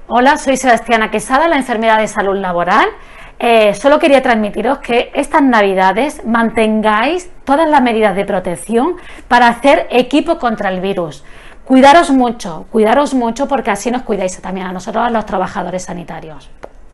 Hola, soy Sebastiana Quesada, la enfermera de salud laboral. Solo quería transmitiros que estas Navidades mantengáis todas las medidas de protección para hacer equipo contra el virus. Cuidaros mucho porque así nos cuidáis también a nosotros, a los trabajadores sanitarios.